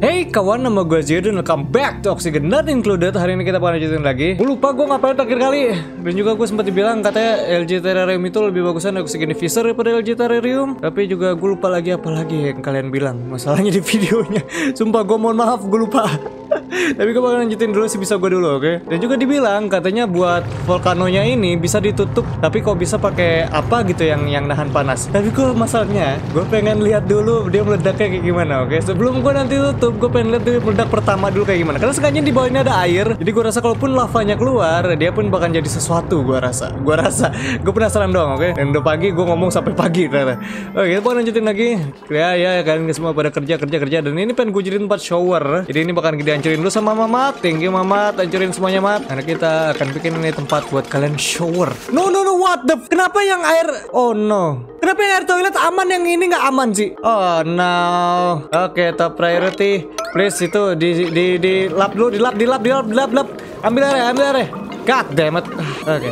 Hey kawan, nama gue Zio dan welcome back to Oxygen Not Included. Hari ini kita bakal lanjutin lagi. Gue lupa gue ngapain terakhir kali. Dan juga gue sempat dibilang katanya LG Terrarium itu lebih bagusan Oxygen Diffuser daripada LG Terrarium. Tapi juga gue lupa lagi apa lagi yang kalian bilang masalahnya di videonya. Sumpah gue mohon maaf, gue lupa. Tapi gue bakal lanjutin dulu sebisa gue dulu, oke? Dan juga dibilang katanya buat volcanonya ini bisa ditutup, tapi kok bisa pakai apa gitu yang nahan panas. Tapi kok masalahnya gue pengen lihat dulu dia meledaknya kayak gimana, oke? Sebelum gue nanti tutup, gue pengen lihat dia meledak pertama dulu kayak gimana. Karena sengaja di bawahnya ada air, jadi gue rasa kalaupun lavanya keluar, dia pun bakal jadi sesuatu. Gue rasa, gue penasaran doang, oke? Dan udah pagi, gue ngomong sampai pagi ternyata. Oke, kita bakal lanjutin lagi. Ya kalian semua pada kerja. Dan ini pengen gue jadiin tempat shower. Jadi ini bakal dihancurin dulu sama Mamat. Thank you Mamat, hancurin semuanya Mat. Karena kita akan bikin ini tempat buat kalian shower. No, what the? Kenapa yang air? Oh no. Kenapa yang air toilet aman, yang ini nggak aman sih? Oh no. Oke, top priority. Please itu di lap dulu, di lap. Ambil air. God damn it. Oke.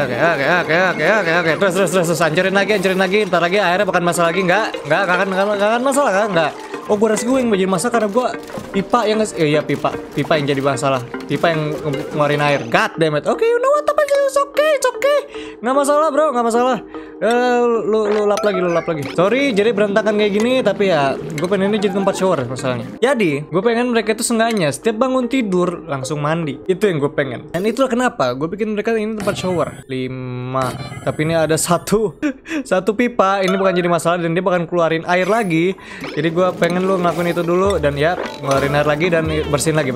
Terus hancurin lagi. Ntar lagi airnya bakal masalah lagi. Enggak akan masalah kan? Enggak. Oh, gue rasa gue yang jadi masalah karena gue pipa yang pipa yang jadi masalah. Pipa yang ngeluarin air. God damn it. Oke, you know what? It's okay. Nggak masalah bro, nggak masalah. Lu lap lagi. Sorry, jadi berantakan kayak gini, tapi ya gue pengen ini jadi tempat shower masalahnya. Jadi, gue pengen mereka itu seenggaknya setiap bangun tidur langsung mandi. Itu yang gue pengen. Dan itulah kenapa gue bikin mereka ini tempat shower. 5. Tapi ini ada satu pipa, ini bukan jadi masalah dan dia bakal keluarin air lagi. Jadi gue pengen lu ngelakuin itu dulu dan ya ngeluarin air lagi dan bersihin lagi.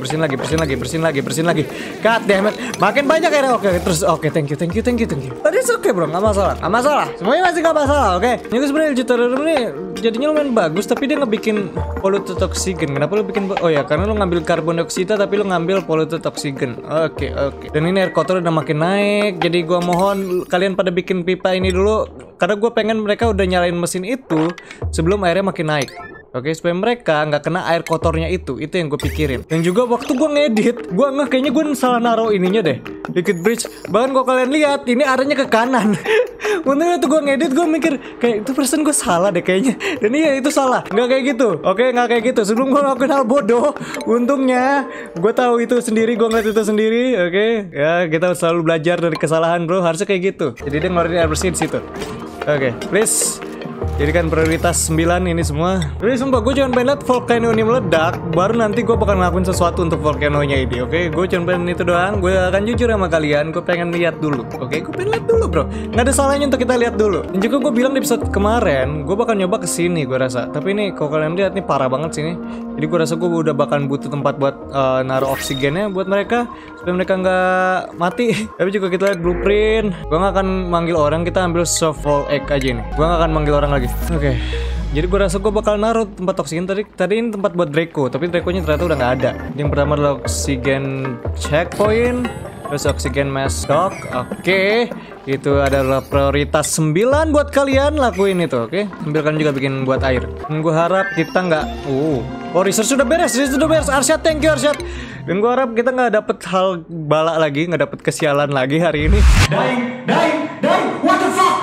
God damn it. Makin banyak airnya. Oke, terus oke, thank you. Tadi oke bro, nggak masalah. Semuanya masih nggak masalah, oke? Ini sebenarnya LG Terrarium ini jadinya lumayan bagus, tapi dia ngebikin polluted oxygen. Kenapa lu bikin? Oh ya, karena lu ngambil karbon dioksida tapi lu ngambil polluted oxygen. Oke. Dan ini air kotor udah makin naik. Jadi gua mohon kalian pada bikin pipa ini dulu, karena gue pengen mereka udah nyalain mesin itu sebelum airnya makin naik. Oke, supaya mereka nggak kena air kotornya itu yang gue pikirin. Dan juga waktu gue ngedit, gue kayaknya gue salah naruh ininya deh, Liquid Bridge. Bahkan kalau kalian lihat, ini arahnya ke kanan. Untungnya tuh gue ngedit, gue mikir kayak itu persen gue salah deh kayaknya. Dan iya itu salah, nggak kayak gitu. Oke, nggak kayak gitu. Sebelum gue ngelakuin hal bodoh, untungnya gue tahu itu sendiri, gue ngeliat itu sendiri. Oke, ya kita selalu belajar dari kesalahan bro. Harusnya kayak gitu. Jadi dia ngeluarin air bersih di situ. Oke, please. Jadi kan prioritas 9 ini semua. Jadi sumpah gue cuma pengen lihat volcano ini meledak, baru nanti gue bakal ngelakuin sesuatu untuk volcanonya ini. Oke, gue cuma pengen itu doang. Gue akan jujur sama kalian, gue pengen lihat dulu. Oke, gue pengen lihat dulu bro. Nggak ada salahnya untuk kita lihat dulu. Dan juga gue bilang di episode kemarin, gue bakal nyoba kesini gue rasa. Tapi ini kalau kalian lihat nih parah banget sini. Jadi gue rasa gue udah bakal butuh tempat buat naruh oksigennya buat mereka supaya mereka nggak mati. Tapi juga kita lihat blueprint. Gue nggak akan manggil orang, kita ambil shovel egg aja nih. Gue nggak akan manggil orang lagi. Oke. Jadi gue rasa gue bakal naruh tempat oksigen tadi ini tempat buat Draco, tapi Draco-nya ternyata udah nggak ada. Yang pertama adalah oksigen checkpoint, terus oksigen mask dock. Oke. Itu adalah prioritas 9 buat kalian lakuin itu, oke? Sambil kalian juga bikin buat air. Dan gue harap kita nggak research sudah beres. Arsyad, thank you Arsyad. Dan gue harap kita nggak dapet hal balak lagi, nggak dapet kesialan lagi hari ini. Dying, what the fuck?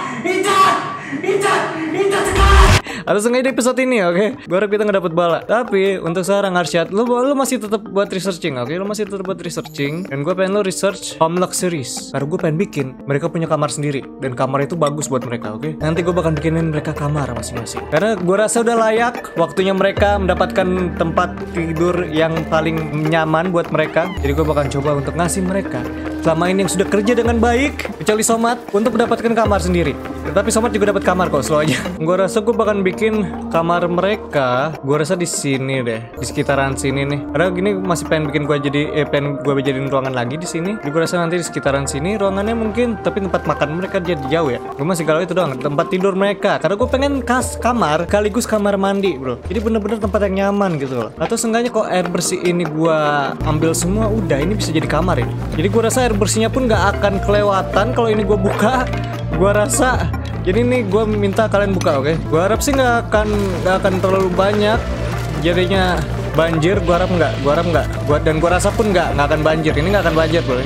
Atau sengaja di episode ini, oke? Gue harap kita nggak dapet bala. Tapi untuk sekarang Arsyad, lu masih tetap buat researching, oke? Lu masih tetap buat researching. Dan gue pengen lu research home luxuries. Karena gue pengen bikin mereka punya kamar sendiri. Dan kamar itu bagus buat mereka, oke? Nanti gue bakal bikinin mereka kamar masing-masing. Karena gue rasa udah layak waktunya mereka mendapatkan tempat tidur yang paling nyaman buat mereka. Jadi gue bakal coba untuk ngasih mereka selama ini yang sudah kerja dengan baik, kecuali Somat, untuk mendapatkan kamar sendiri. Tapi Somat juga dapat kamar kok, slow aja. Gue rasa gue bakal bikin kamar mereka, gue rasa di sini deh, di sekitaran sini nih. Karena gini masih pengen bikin pengen gue jadiin ruangan lagi di sini. Jadi gue rasa nanti di sekitaran sini ruangannya mungkin, tapi tempat makan mereka jadi jauh ya. Gue masih kalau itu doang, tempat tidur mereka. Karena gue pengen kamar sekaligus kamar mandi bro. Jadi bener-bener tempat yang nyaman gitu loh. Atau seenggaknya kok air bersih ini gue ambil semua, udah ini bisa jadi kamar ini. Jadi gue rasa air bersihnya pun gak akan kelewatan kalau ini gue buka. Gue rasa. Jadi ini gue minta kalian buka, oke? Gue harap sih nggak akan terlalu banyak. Jadinya banjir, gue harap nggak. Dan gue rasa pun nggak akan banjir. Ini nggak akan banjir bro.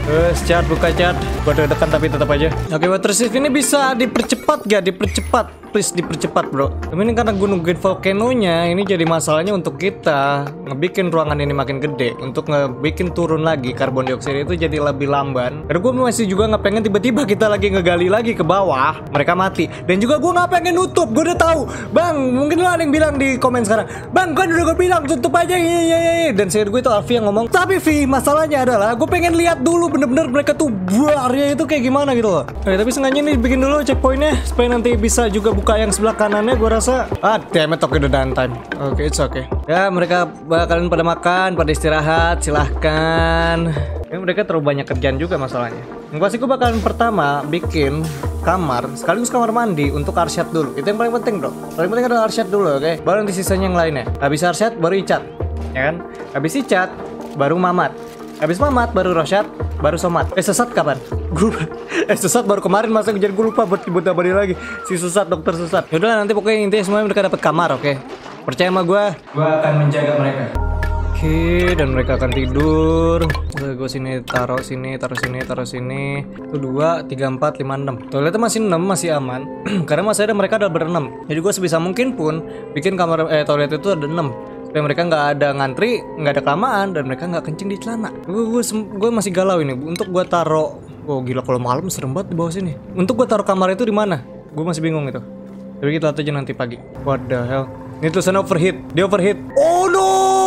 Buka chat. Gue udah dekat tapi tetap aja. Oke, water shift ini bisa dipercepat gak? Dipercepat. please dipercepat bro. Tapi ini karena gue nungguin volcanonya, ini jadi masalahnya untuk kita ngebikin ruangan ini makin gede, untuk ngebikin turun lagi karbon dioksida itu jadi lebih lamban. Karena gue masih juga nggak pengen tiba-tiba kita lagi ngegali lagi ke bawah, mereka mati. Dan juga gue nggak pengen nutup. Gue udah tahu, bang, mungkin lo ada yang bilang di komen sekarang, bang, kan udah gue bilang tutup aja, iya. Dan saya gue itu Alfi yang ngomong. Tapi Vi, masalahnya adalah gue pengen lihat dulu bener-bener mereka tuh area itu kayak gimana gitu loh. Tapi sengaja nih bikin dulu checkpointnya supaya nanti bisa juga buka yang sebelah kanannya. Gue rasa damn it, udah downtime. Oke, it's okay. Ya, mereka bakalan pada makan, pada istirahat, silahkan. Ya, mereka terlalu banyak kerjaan juga masalahnya. Yang pasti gue bakalan pertama bikin kamar, sekaligus kamar mandi untuk Arsyad dulu. Itu yang paling penting bro. Paling penting adalah Arsyad dulu, oke? Baru nanti sisanya yang lainnya. Habis Arsyad baru Icat, ya kan? Habis Icat baru Mamat. Habis Mamat baru Rosyad, baru Somat. Sesat kapan? Sesat baru kemarin, masa jadi gue lupa buat abadi lagi. Si Sesat, dokter Sesat. Yaudah, nanti pokoknya intinya semuanya mereka dapat kamar, oke? Percaya sama gue akan menjaga mereka. Oke, dan mereka akan tidur. Gue sini, taruh sini. Itu 2, 3, 4, 5, 6. Toiletnya masih 6, masih aman. Karena masih ada mereka ada berenam. Jadi gue sebisa mungkin pun bikin kamar toilet itu ada 6. Supaya mereka nggak ada ngantri, nggak ada kelamaan, dan mereka nggak kencing di celana. Gue masih galau ini. Untuk gue taruh, gila kalau malam serem banget di bawah sini. Untuk gue taruh kamar itu di mana? Gue masih bingung itu. Tapi kita lihat aja nanti pagi. What the hell? Ini tulisannya overheat. Dia overheat. Oh no!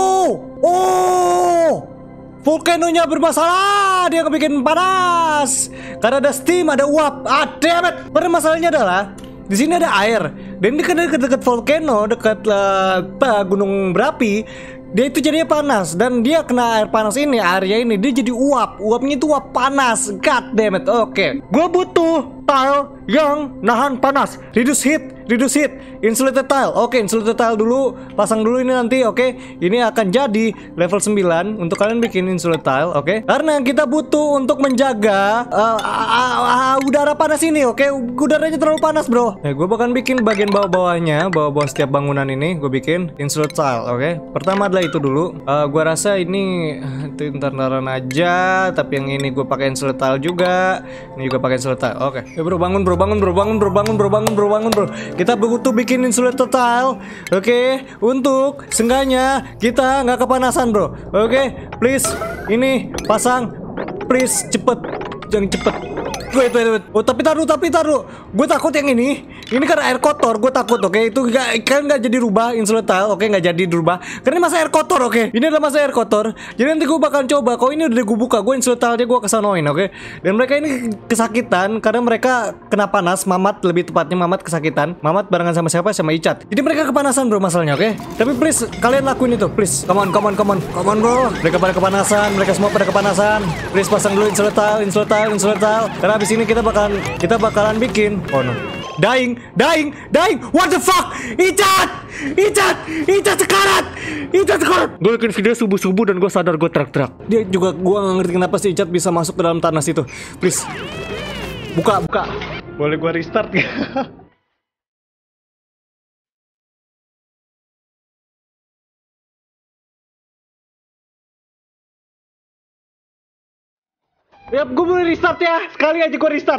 Oh! Volcanonya bermasalah. Dia kebikin panas. Karena ada steam, ada uap. Damn it! Padahal masalahnya adalah di sini ada air, dan ini kan dekat volcano, dekat gunung berapi, dia itu jadinya panas, dan dia kena air panas ini, area ini, dia jadi uap, uapnya itu uap panas. God damn it. Oke. Gue butuh tile yang nahan panas, reduce heat, insulated tile. Oke, insulated tile dulu, pasang dulu ini nanti. Oke, ini akan jadi level 9 untuk kalian bikin insulated tile. Oke, karena kita butuh untuk menjaga udara panas ini. Oke, udaranya terlalu panas bro. Gue bakal bikin bagian bawah-bawahnya, bawah-bawah setiap bangunan ini gue bikin insulated tile. Oke, pertama adalah itu dulu. Gue rasa ini itu ntar-ntaran aja, tapi yang ini gue pakai insulated tile juga, ini juga pakai insulated tile. Oke, ya bro, bangun bro. Kita butuh bikin insulated tile. Oke, untuk seenggaknya kita nggak kepanasan bro. Oke, please, ini pasang, please, cepet, jangan cepet. Wait. Oh, tapi taruh. Gue takut yang ini karena air kotor. Gue takut, oke? Itu nggak jadi rubah insulated tile, oke? Nggak jadi dirubah karena ini masa air kotor, oke? Ini adalah masa air kotor. Jadi nanti gue bakal coba. Kalau ini udah gue buka, gue insulated tile-nya gue kesanoin, oke? Dan mereka ini kesakitan karena mereka kena panas. Mamat, lebih tepatnya Mamat kesakitan. Mamat barengan sama siapa? Sama Icat. Jadi mereka kepanasan bro masalahnya, oke? Tapi please kalian lakuin itu, please. Come on bro. Mereka pada kepanasan. Mereka semua pada kepanasan. Please pasang dulu insulated tile. Karena abis ini kita bakalan bikin. Oh no. Dying. What the fuck? Icat sekarat. Gue bikin video subuh-subuh dan gue sadar gue teriak-teriak. Dia juga, gue gak ngerti kenapa si Icat bisa masuk ke dalam tanah situ. Please, buka. Boleh gue restart gak? Ya, gue boleh restart ya. Sekali aja gue restart.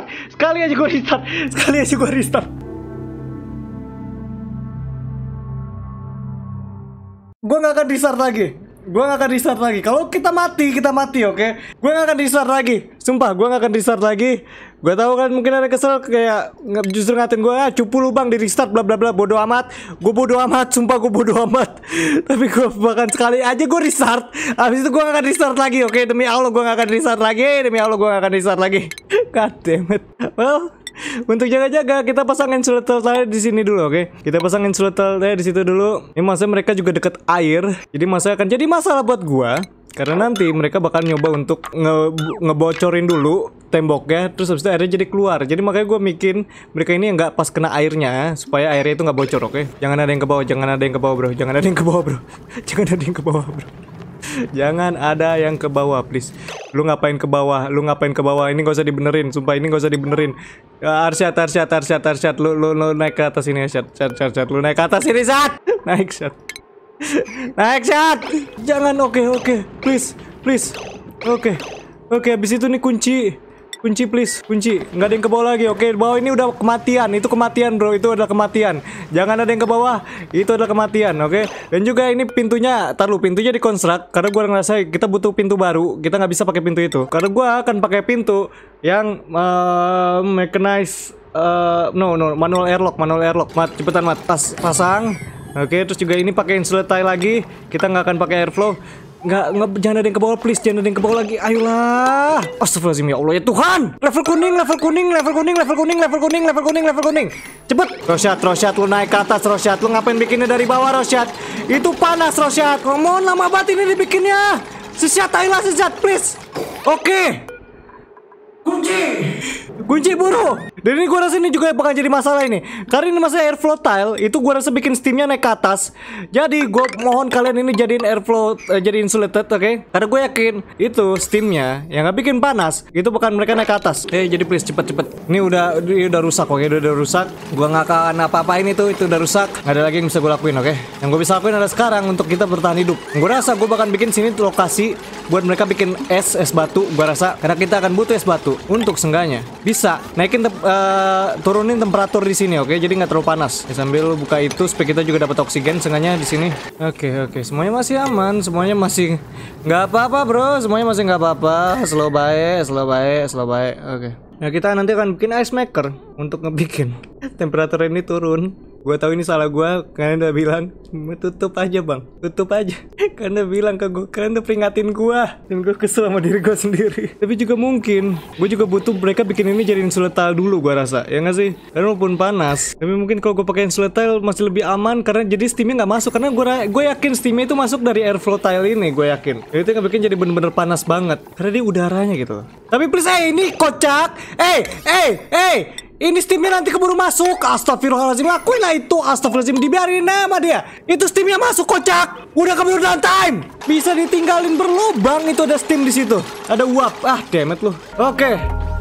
Gue gak akan restart lagi. Kalau kita mati, oke? Gue gak akan restart lagi. Sumpah, gue gak akan restart lagi. Gue tahu kan mungkin ada kesel kayak justru ngatain gue, cupu lu bang di restart bla bla bla. Bodoh amat. Sumpah gue bodoh amat. Tapi gue bahkan sekali aja gue restart. Habis itu gue gak akan restart lagi, oke? Demi Allah gue gak akan restart lagi. God damn it. Well, untuk jaga-jaga kita pasang insulated tile di sini dulu, oke? Kita pasang insulated tile di situ dulu. Ini masa mereka juga deket air, jadi masa akan jadi masalah buat gua. Karena nanti mereka bakal nyoba untuk ngebocorin dulu temboknya, terus habis itu airnya jadi keluar. Jadi makanya gue bikin mereka ini nggak pas kena airnya, supaya airnya itu nggak bocor, oke? Jangan ada yang ke bawah bro. Jangan ada yang ke bawah, please. Lu ngapain ke bawah? Ini gak usah dibenerin, sumpah ini gak usah dibenerin. Arsyad, lu naik ke atas ini, Arsyad. Lu naik ke atas ini, Syad. Naik, Syad. Jangan, oke. Please. Oke, habis itu nih kunci Kunci please, kunci. Nggak ada yang ke bawah lagi. Oke, bawah ini udah kematian. Itu kematian bro, itu adalah kematian. Jangan ada yang ke bawah. Itu adalah kematian, oke. Dan juga ini pintunya, taruh pintunya dikonstruk. Karena gue ngerasa kita butuh pintu baru. Kita nggak bisa pakai pintu itu. Karena gue akan pakai pintu yang mechanized. No, manual airlock. Mat, cepetan mat. Pasang. Oke, terus juga ini pakai insulate tile lagi. Kita nggak akan pakai airflow. Nggak, jangan ada yang ke bawah please, jangan ada yang ke bawah lagi. Ayolah. Astagfirullahaladzim ya Allah ya Tuhan. Level kuning. Cepet. Rosyad, lu naik ke atas Rosyad. Lu ngapain bikinnya dari bawah Rosyad? Itu panas Rosyad. Mohon lama banget ini dibikinnya. Sesyat, ayolah Sesyat please. Oke. Kunci buru. Dan ini gue rasa ini juga bakal jadi masalah ini. Karena ini masalah airflow tile. Itu gue rasa bikin steamnya naik ke atas. Jadi gue mohon kalian ini jadiin airflow, jadi insulated, oke? Karena gue yakin itu steamnya yang gak bikin panas. Itu bakal mereka naik ke atas. Jadi please cepet. Ini udah rusak, oke? Udah rusak. Gue gak akan apa-apain itu udah rusak. Gak ada lagi yang bisa gue lakuin, oke? Yang gue bisa lakuin adalah sekarang untuk kita bertahan hidup. Gue rasa gue bakal bikin sini lokasi buat mereka bikin es batu. Gue rasa karena kita akan butuh es batu untuk seenggaknya bisa naikin turunin temperatur di sini, oke? Jadi nggak terlalu panas. Sambil buka itu supaya kita juga dapat oksigen seenggaknya di sini. Oke. Semuanya masih aman, semuanya masih nggak apa-apa, bro. Semuanya masih nggak apa-apa. Slow baik. Oke. Nah, kita nanti akan bikin ice maker untuk ngebikin temperatur ini turun. Gue tahu ini salah gue, kalian udah bilang tutup aja bang, tutup aja. Kalian udah bilang ke gue, kalian udah peringatin gue, dan gue kesel sama diri gue sendiri. Tapi juga mungkin, gue juga butuh mereka bikin ini jadi insulatel dulu, gue rasa, ya nggak sih? Karena walaupun panas, tapi mungkin kalau gue pakai insulatel masih lebih aman karena jadi steamnya nggak masuk. Karena gue yakin steamnya itu masuk dari airflow tile ini, gue yakin. Jadi itu nggak bikin jadi bener-bener panas banget, karena dia udaranya gitu. Tapi please, ini kocak, ini steamnya nanti keburu masuk. Astagfirullahaladzim, lakuin lah itu. Astagfirullahaladzim, dibiarin sama dia. Itu steamnya masuk, kocak. Udah keburu downtime. Bisa ditinggalin berlubang. Itu ada steam di situ. Ada uap. Damn it lu. Oke.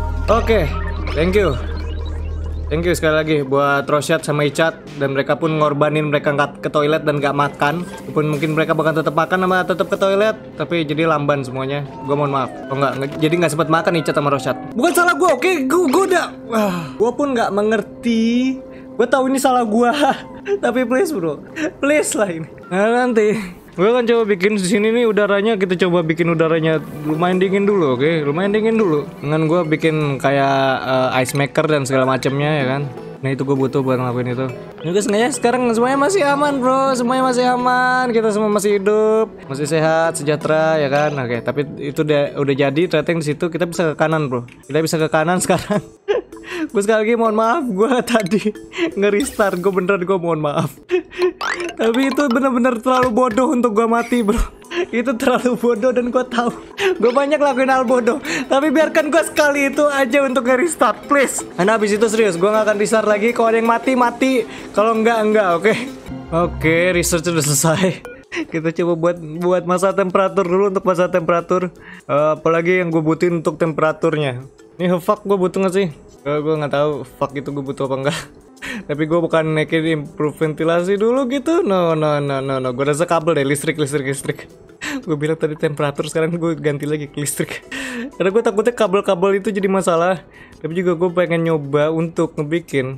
Thank you sekali lagi buat Rosyad sama Icat. Dan mereka pun ngorbanin mereka nggak ke toilet dan nggak makan. Walaupun mungkin mereka bakal tetap makan sama tetap ke toilet, tapi jadi lamban semuanya. Gue mohon maaf. Jadi nggak sempat makan Icat sama Rosyad. Bukan salah gue, oke? Gue udah. Gue pun nggak mengerti. Gue tahu ini salah gue. Tapi please bro, please lah ini. Nah, nanti gue akan coba bikin di sini nih udaranya. Kita coba bikin udaranya lumayan dingin dulu, oke? Lumayan dingin dulu. Dengan gue bikin kayak ice maker dan segala macamnya, ya kan? Nah itu gue butuh buat ngelakuin itu. Juga sengaja sekarang semuanya masih aman bro, semuanya masih aman. Kita semua masih hidup, masih sehat, sejahtera, ya kan? Oke, tapi itu udah jadi. Ternyata di situ kita bisa ke kanan bro. Kita bisa ke kanan sekarang. Gue sekali lagi mohon maaf, gue tadi nge-restart. Gue mohon maaf. Tapi itu bener-bener terlalu bodoh untuk gue mati bro. Itu terlalu bodoh dan gue tahu gue banyak lakuin hal bodoh. Tapi biarkan gue sekali itu aja untuk nge-restart please. Karena habis itu serius, gue gak akan restart lagi. Kalau ada yang mati. Kalau enggak, oke? Oke, research udah selesai. Kita coba buat masalah temperatur dulu. Untuk masalah temperatur, apalagi yang gue butuhin untuk temperaturnya. Ini fuck gue butuh gak sih? Gue gak tahu fuck itu gue butuh apa enggak. Tapi gue bukan naikin improve ventilasi dulu gitu. No. Gue rasa kabel deh, listrik. Gue bilang tadi temperatur, sekarang gue ganti lagi ke listrik. Karena gue takutnya kabel-kabel itu jadi masalah. Tapi juga gue pengen nyoba untuk ngebikin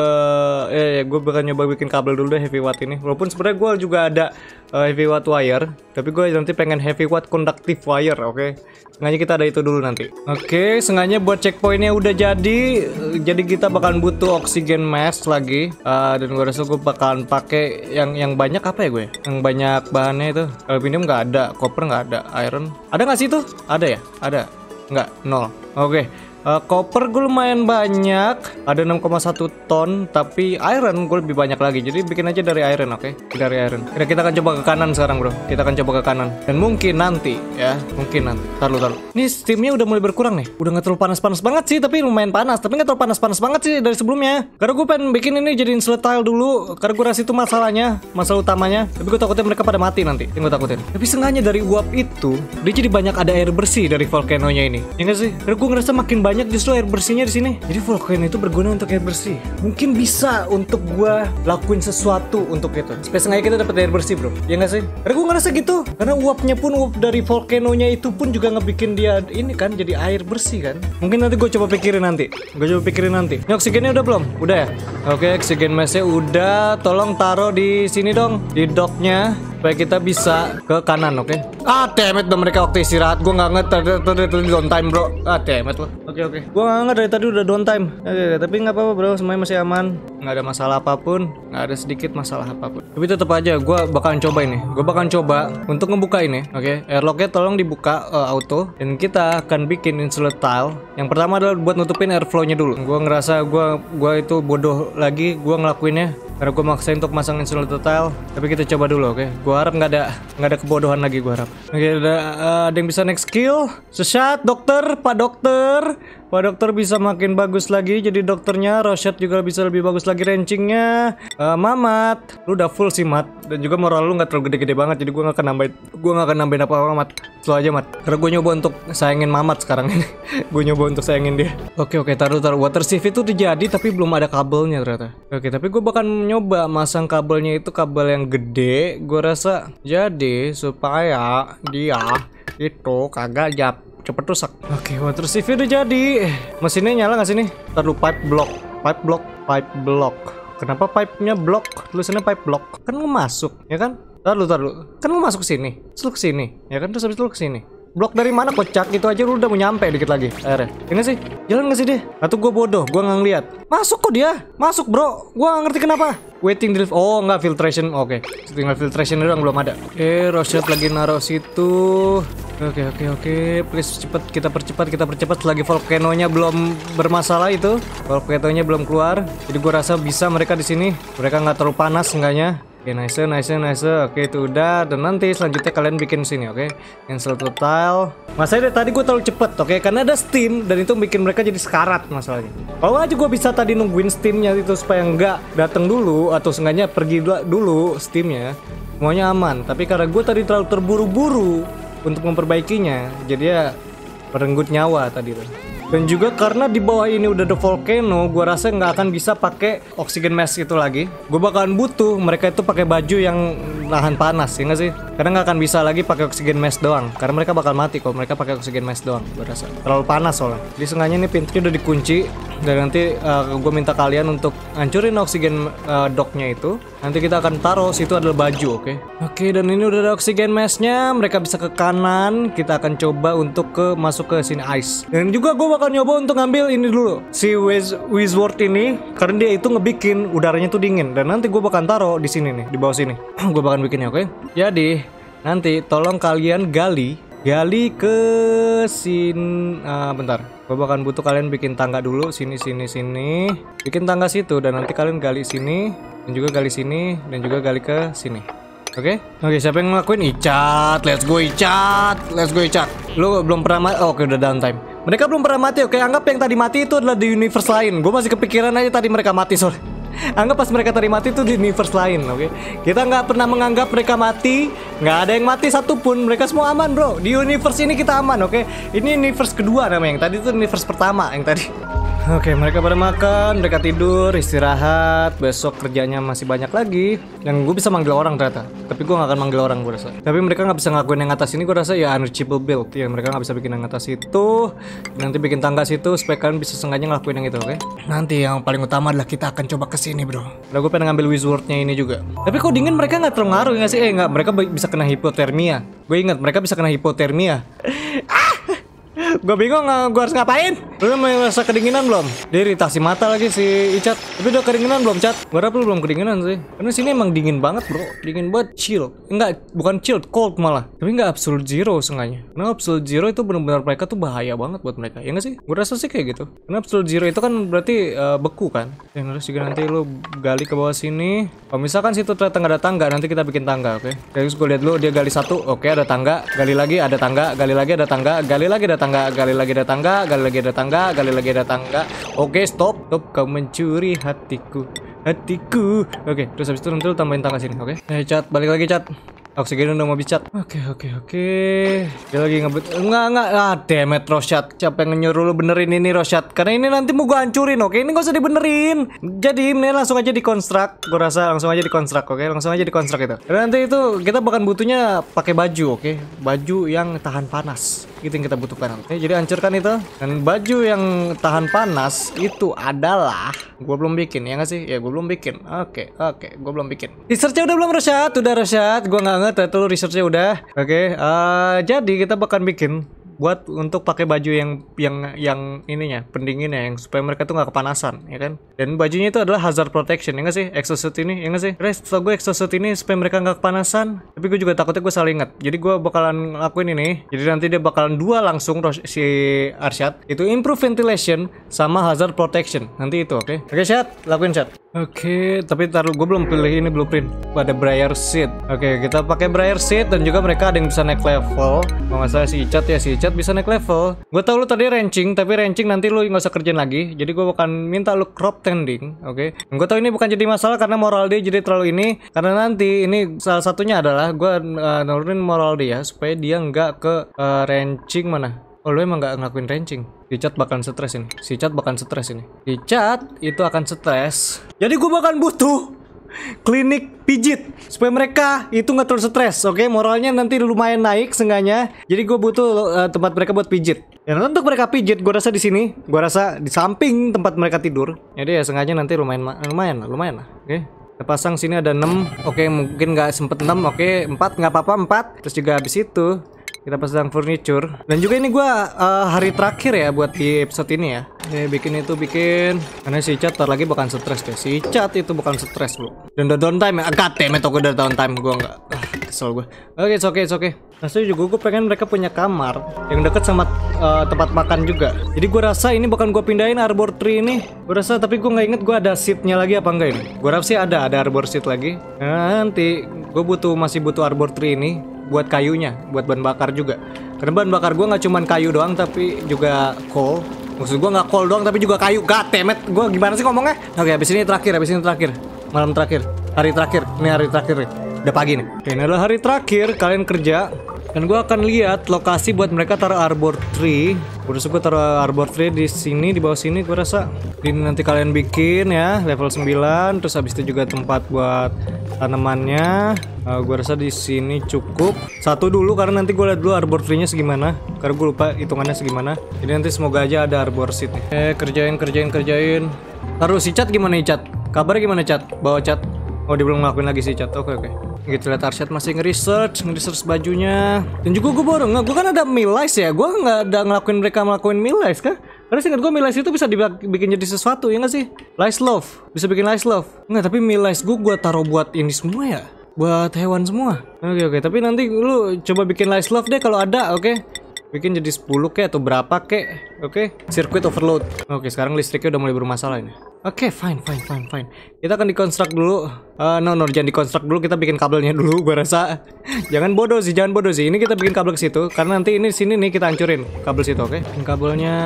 gue bakal nyoba bikin kabel dulu deh heavy watt ini. Walaupun sebenarnya gue juga ada heavy watt wire, tapi gue nanti pengen heavy watt conductive wire, oke? Sengaja kita ada itu dulu nanti. Oke, sengaja buat checkpointnya udah jadi. Jadi kita bakalan butuh oxygen mask lagi. Dan gue rasa gue bakalan pakai yang banyak apa ya gue? Yang banyak bahannya itu. Aluminium nggak ada, copper nggak ada, iron ada nggak sih itu? Ada ya? Ada? Nggak, 0. Oke. Copper gue lumayan banyak, ada 6,1 ton, tapi iron gue lebih banyak lagi. Jadi bikin aja dari iron, oke? Dari iron. Kita akan coba ke kanan sekarang bro. Kita akan coba ke kanan. Dan mungkin nanti, ya, Taruh. Ini steamnya udah mulai berkurang nih. Udah nggak terlalu panas-panas banget sih, tapi lumayan panas. Tapi nggak terlalu panas-panas banget sih dari sebelumnya. Karena gue pengen bikin ini jadi insulatile dulu. Karena gue rasa itu masalah utamanya. Tapi gue takutnya mereka pada mati nanti. Yang gue takutin. Tapi sengaja dari uap itu, dia jadi banyak ada air bersih dari volcanonya ini. Ya nggak sih? Karena gue ngerasa makin banyak banyak justru air bersihnya di sini. Jadi volcano itu berguna untuk air bersih. Mungkin bisa untuk gua lakuin sesuatu untuk itu. Supaya sengaja kita dapat air bersih, bro. Ya nggak sih? Karena gua ngerasa gitu. Karena uapnya pun, uap dari volcanonya itu pun juga ngebikin dia ini kan jadi air bersih kan. Mungkin nanti gua coba pikirin nanti. Ini oksigennya udah belum? Udah ya? Oke, oksigen masknya udah. Tolong taruh di sini dong, di docknya, supaya kita bisa ke kanan, oke? Ah, temet dong mereka waktu istirahat. Gue nggak ngerti tadi down time, bro. Ah, temet loh. Oke. Gue nggak ngerti dari tadi udah down time. Oke, tapi nggak apa-apa, bro. Semuanya masih aman. Nggak ada masalah apapun. Nggak ada sedikit masalah apapun. Tapi tetap aja, gue bakalan coba ini. Gue bakalan coba untuk ngebuka ini, oke? Airlocknya tolong dibuka auto. Dan kita akan bikin insulate tile. Yang pertama adalah buat nutupin airflow-nya dulu. Gue ngerasa gue itu bodoh lagi. Gue ngelakuinnya karena gue maksain untuk masang insulator tile. Tapi kita coba dulu, oke? Gue harap nggak ada kebodohan lagi, gue harap. Oke, ada yang bisa next skill. Sesat, dokter, Pak dokter bisa makin bagus lagi. Jadi dokternya, Roshet juga bisa lebih bagus lagi rankingnya. Mamat, lu udah full sih, Mat. Dan juga moral lu nggak terlalu gede-gede banget. Jadi gue nggak akan nambahin apa-apa, Mat. Slow aja, Mat. Karena gue nyoba untuk sayangin Mamat sekarang ini. Gue nyoba untuk sayangin dia. Oke, taruh. Water sieve itu terjadi tapi belum ada kabelnya ternyata. Oke, tapi gue bakal nyoba masang kabelnya itu kabel yang gede. Gue rasa jadi supaya dia itu kagak cepet rusak. Oke, water sieve udah jadi. Mesinnya nyala nggak sih nih? Taruh pipe block. Kenapa pipe-nya block? Tulisannya pipe block. Kan lu masuk, ya kan? Taruh. Kan lu masuk ke sini. Terus lu ke sini, ya kan? Terus habis itu lu ke sini. Blok dari mana kocak? Itu aja lu udah mau nyampe dikit lagi airnya. Ini sih, jalan nggak sih dia? Atau gue bodoh, gue nggak ngeliat. Masuk kok dia, masuk bro. Gue nggak ngerti kenapa. Waiting drill, oh nggak filtration, oke. Tinggal filtration doang belum ada. Rosette lagi naruh situ. Oke. Please kita percepat selagi volcanonya belum bermasalah itu. Volcanonya belum keluar. Jadi gue rasa bisa mereka di sini. Mereka nggak terlalu panas enggaknya. Oke, nice. Oke, itu udah. Dan nanti selanjutnya kalian bikin sini, oke? Install tile. Masalahnya tadi gue terlalu cepet, oke? Karena ada steam dan itu bikin mereka jadi sekarat masalahnya. Kalau aja gue bisa tadi nungguin steamnya itu supaya nggak datang dulu atau seenggaknya pergi dulu steamnya, semuanya aman. Tapi karena gue tadi terlalu terburu-buru untuk memperbaikinya, jadi ya merenggut nyawa tadi tuh. Dan juga karena di bawah ini udah ada volcano, gue rasa nggak akan bisa pakai oxygen mask itu lagi. Gue bakalan butuh mereka itu pakai baju yang nahan panas, ya nggak sih? Karena nggak akan bisa lagi pakai oxygen mask doang. Karena mereka bakal mati kalau mereka pakai oxygen mask doang. Gue rasa terlalu panas soalnya. Jadi sengaja nih pintunya udah dikunci. Dan nanti gue minta kalian untuk hancurin oksigen docknya itu. Nanti kita akan taruh situ adalah baju, oke? Oke, dan ini udah ada oksigen masknya. Mereka bisa ke kanan. Kita akan coba untuk masuk ke sini ice. Dan juga gue bakal nyoba untuk ngambil ini dulu, si Wizward ini, karena dia itu ngebikin udaranya tuh dingin. Dan nanti gue bakal taruh di sini nih, di bawah sini. Gue bakal bikinnya, oke? Jadi nanti tolong kalian gali ke sini. Bentar, gue bakal butuh kalian bikin tangga dulu. Sini. Bikin tangga situ. Dan nanti kalian gali sini. Dan juga gali sini. Dan juga gali ke sini. Oke, siapa yang ngelakuin? Icat. Let's go Icat. Lu belum pernah mati. Oke, udah downtime. Mereka belum pernah mati. Oke, anggap yang tadi mati itu adalah di universe lain. Gue masih kepikiran aja tadi mereka mati, sorry. Anggap pas mereka tadi mati itu di universe lain, oke? Kita nggak pernah menganggap mereka mati. Nggak ada yang mati satupun. Mereka semua aman, bro. Di universe ini kita aman, oke? Ini universe kedua namanya. Yang tadi itu universe pertama, yang tadi. Oke, mereka pada makan, mereka tidur, istirahat. Besok kerjanya masih banyak lagi. Dan gue bisa manggil orang ternyata. Tapi gue gak akan manggil orang, gue rasa. Tapi mereka gak bisa ngelakuin yang atas ini, gue rasa ya unreachable build. Ya, mereka gak bisa bikin yang atas itu. Nanti bikin tangga situ supaya kalian bisa sengaja ngelakuin yang itu, oke? Nanti yang paling utama adalah kita akan coba kesini, bro. Udah, gue pengen ngambil wizardnya ini juga. Tapi kok dingin mereka gak terlalu ngaruh gak sih? Mereka bisa kena hipotermia. Gue ingat mereka bisa kena hipotermia. Gue bingung gue harus ngapain. Lu udah merasa kedinginan belum? Dia iritasi mata lagi si Icat. Tapi udah kedinginan belum, Cat? Gue harap lu belum kedinginan sih. Karena sini emang dingin banget, bro. Dingin banget, chill. Enggak, bukan chill, cold malah. Tapi enggak absolute zero sengaja. Karena absolute zero itu benar-benar mereka tuh bahaya banget buat mereka. Ya nggak sih? Gue rasa sih kayak gitu. Karena absolute zero itu kan berarti beku kan. Yang harus juga nanti lu gali ke bawah sini. Kalau misalkan situ ternyata nggak ada tangga, nanti kita bikin tangga, oke? Terus gue lihat dulu dia gali satu. Oke, ada tangga. Gali lagi ada tangga. Gali lagi ada tangga. Gali lagi ada tangga. Gali lagi ada tangga, gali lagi ada tangga, gali lagi ada tangga. Oke, stop, kau mencuri hatiku. Oke, terus habis itu nanti lu tambahin tangga sini, oke? Cat, balik lagi, Cat. Oksigen udah mau bicat. Oke. Dia lagi ngebut. Enggak. Ah, damn it, Rosyad. Siapa yang nyuruh lu benerin ini, Rosyad? Karena ini nanti mau gua hancurin, oke? Ini gak usah dibenerin. Jadi ini langsung aja dikonstruk. Gua rasa langsung aja dikonstruk, oke? Langsung aja dikonstruk itu. Karena nanti itu kita bahkan butuhnya pakai baju, oke? Baju yang tahan panas. Itu yang kita butuhkan. Oke, jadi hancurkan itu. Dan baju yang tahan panas itu adalah gua belum bikin, ya nggak sih? Ya gua belum bikin. Oke, gua belum bikin. Researchnya udah belum, Rosyad? Udah, Rosyad. Gua nggak ngerti tuh researchnya udah. Oke, jadi kita bakal bikin buat untuk pakai baju yang ininya pendinginnya, yang supaya mereka tuh nggak kepanasan, ya kan? Dan bajunya itu adalah hazard protection, ya nggak sih? Exosuit ini, ya nggak sih? Setahu gue exosuit ini supaya mereka nggak kepanasan. Tapi gue juga takutnya gue salah ingat. Jadi gue bakalan lakuin ini. Jadi nanti dia bakalan dua langsung si Arsyad. Itu improve ventilation sama hazard protection. Nanti itu, oke? Oke, Syad, lakuin, Syad. Oke, tapi taruh gue belum pilih ini blueprint. Ada Briar Seed. Oke, kita pakai Briar Seed dan juga mereka ada yang bisa naik level. Kalau nggak salah si Icat ya, si Icat bisa naik level. Gue tau lu tadi ranching, tapi ranching nanti lu nggak usah kerjain lagi. Jadi gue akan minta lu crop tending, oke? Gue tau ini bukan jadi masalah karena moral dia jadi terlalu ini. Karena nanti ini salah satunya adalah gue nurunin moral dia supaya dia nggak ke ranching mana. Oh, lu emang gak ngelakuin ranching. Si Cat bakalan stres ini. Si Cat itu akan stres. Jadi gue bakalan butuh klinik pijit supaya mereka itu nggak terlalu stres, oke? Moralnya nanti lumayan naik seenggaknya. Jadi gue butuh tempat mereka buat pijit. Dan untuk mereka pijit, gue rasa di sini, gue rasa di samping tempat mereka tidur. Jadi ya seenggaknya nanti lumayan lah, oke? Kita pasang sini ada 6. Oke, mungkin nggak sempet 6. Oke, 4 nggak apa-apa 4. Terus juga habis itu kita pasang furniture. Dan juga ini gua hari terakhir ya buat di episode ini ya. Bikin. Karena si Cat lagi bakalan stres deh. Si Cat itu bukan stres, bro. Dan udah downtime ya. Damn it, udah downtime. Gua nggak kesel gua. Oke, it's okay. Nah, juga gue pengen mereka punya kamar yang deket sama tempat makan juga. Jadi gue rasa ini bukan gue pindahin arbor tree ini. Gue rasa, tapi gue nggak inget gue ada seatnya lagi apa enggak ini. Gue rasa sih ada arbor seat lagi. Nah, nanti gue masih butuh arbor tree ini buat kayunya, buat bahan bakar juga. Karena bahan bakar gue nggak cuman kayu doang, tapi juga coal. Maksud gue nggak coal doang, tapi juga kayu. God damn it, gue gimana sih ngomongnya? Oke, habis ini terakhir. Malam terakhir. Hari terakhir. Ini hari terakhir nih. Udah pagi nih. Oke, ini adalah hari terakhir kalian kerja. Dan gue akan lihat lokasi buat mereka taruh arbor tree. Udah suka taruh arbor tree di sini, di bawah sini. Gue rasa ini nanti kalian bikin ya level 9. Terus habis itu juga tempat buat tanamannya. Gue rasa di sini cukup. Satu dulu karena nanti gue lihat dulu arbor tree-nya segimana. Karena gue lupa hitungannya segimana. Jadi nanti semoga aja ada arbor seed nih. Kerjain. Taruh si Cat gimana nih, Cat? Kabarnya gimana, Cat? Bawa Cat. Oh, dia belum ngelakuin lagi sih, Cat. Oke. Gitu, lihat Arsyad masih nge-research bajunya. Dan juga gue baru gue kan ada Millais ya. Gue nggak ada ngelakuin Millais kan? Karena seingat gue Millais itu bisa dibikin jadi sesuatu, ya nggak sih? Lice Love, bisa bikin Lice Love. Nggak, tapi Millais gue taruh buat ini semua ya, buat hewan semua. Oke. Tapi nanti lu coba bikin Lice Love deh kalau ada, oke? Bikin jadi 10 kek atau berapa kek, oke? Circuit overload. Oke, sekarang listriknya udah mulai bermasalah ini. Oke, fine. Kita akan dikonstruk dulu. No, jangan dikonstruk dulu. Kita bikin kabelnya dulu. Gue rasa jangan bodoh sih. Ini kita bikin kabel ke situ. Karena nanti ini sini nih kita hancurin kabel situ, oke? Kabelnya.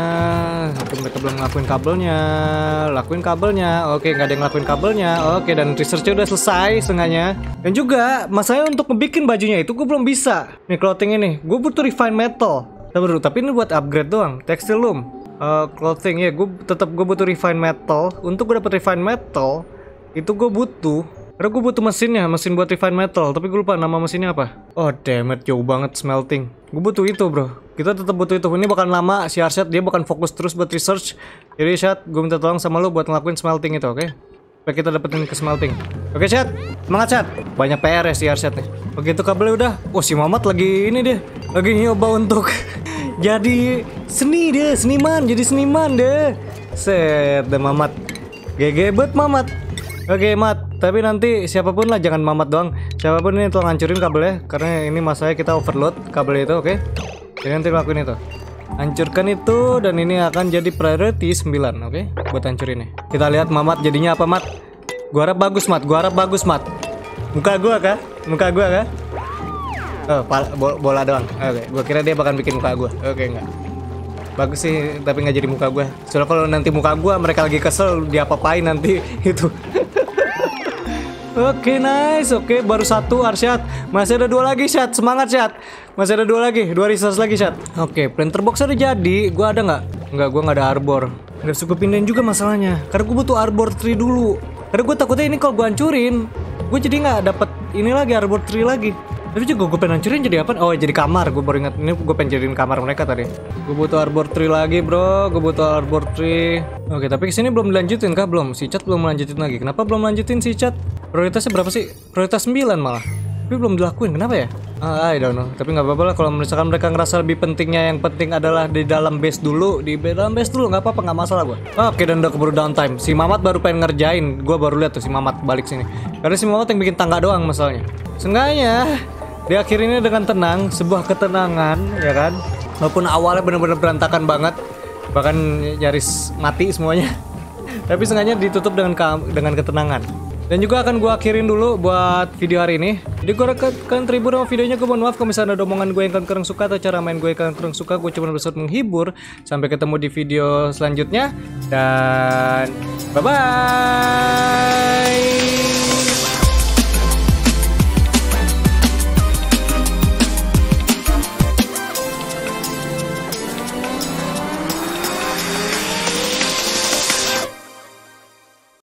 Mereka belum ngelakuin kabelnya. Lakuin kabelnya. Oke, nggak ada yang ngelakuin kabelnya. Oke, dan researchnya udah selesai setengahnya. Dan juga masalahnya untuk ngebikin bajunya itu gue belum bisa. Nih clothing ini. Gue butuh refine metal. Tapi ini buat upgrade doang. Textile loom. Clothing ya, gue butuh refine metal. Untuk gue dapet refine metal itu gue butuh, karena gue butuh mesin buat refine metal. Tapi gue lupa nama mesinnya apa. Oh damn it, jauh banget smelting. Gue butuh itu, bro. Kita tetap butuh itu. Ini bakal lama. Si Arsyad dia bakal fokus terus buat research. Jadi Syad, gue minta tolong sama lu buat ngelakuin smelting itu, oke? Supaya kita dapetin ke smelting. Oke, Syad, semangat, Syad. Banyak PR ya si Arsyad nih. Begitu kabelnya udah. Oh, si Mamat lagi ini deh, lagi nyoba untuk jadi seniman deh. Set deh Mamat. GG bet Mamat. Oke, Mat. Tapi nanti siapapun lah, jangan Mamat doang. Siapapun ini tolong hancurin kabelnya, karena ini masanya kita overload kabel itu, oke? Jadi nanti lakuin itu. Hancurkan itu, dan ini akan jadi priority 9, oke? Buat hancurinnya. Kita lihat Mamat jadinya apa, Mat? Gua harap bagus, Mat. Muka gua kah? Oh, bola doang. Oke, gua kira dia bakal bikin muka gua. Oke, enggak. Bagus sih, tapi nggak jadi muka gua. Soalnya kalau nanti muka gua mereka lagi kesel, diapa-apain nanti itu. Oke, nice. Oke, baru satu Arsyad. Masih ada 2 lagi, Syad. Semangat, Syad. Masih ada 2 lagi, 2 resource lagi, Syad. Oke, planter box udah jadi. Gua ada nggak? Nggak, gua nggak ada arbor. Nggak cukup pindahin juga masalahnya. Karena gue butuh arbor tree dulu. Karena gue takutnya ini kalau gue hancurin, gue jadi nggak dapet ini lagi, arbor tree lagi. Tapi juga gue pengen hancurin jadi apa? Oh, jadi kamar. Gue baru ingat, ini gue pengen jadiin kamar mereka tadi. Gue butuh arbor tree lagi, bro. Gue butuh arbor tree. Oke, tapi kesini belum dilanjutin kah? Belum. Si Chat belum melanjutin lagi. Kenapa belum lanjutin si Chat? Prioritasnya berapa sih? Prioritas 9 malah. Tapi belum dilakuin. Kenapa ya? I don't know. Tapi nggak apa-apa lah. Kalau misalkan mereka ngerasa lebih pentingnya, yang penting adalah di dalam base dulu. Di dalam base dulu nggak apa-apa, nggak masalah gue. Oke, dan udah keburu downtime. Si Mamat baru pengen ngerjain. Gue baru lihat tuh si Mamat balik sini. Karena si Mamat yang bikin tangga doang masalahnya. Seenggaknya di akhir ini dengan tenang, sebuah ketenangan, ya kan? Walaupun awalnya benar-benar berantakan banget, bahkan nyaris mati semuanya. Tapi seenggaknya ditutup dengan ketenangan. Dan juga akan gue akhirin dulu buat video hari ini. Jadi gue akan tribun sama videonya. Gue mohon maaf kalau misalnya ada omongan gue yang kurang suka atau cara main gue yang kurang suka. Gue cuma berusaha menghibur. Sampai ketemu di video selanjutnya. Dan bye-bye.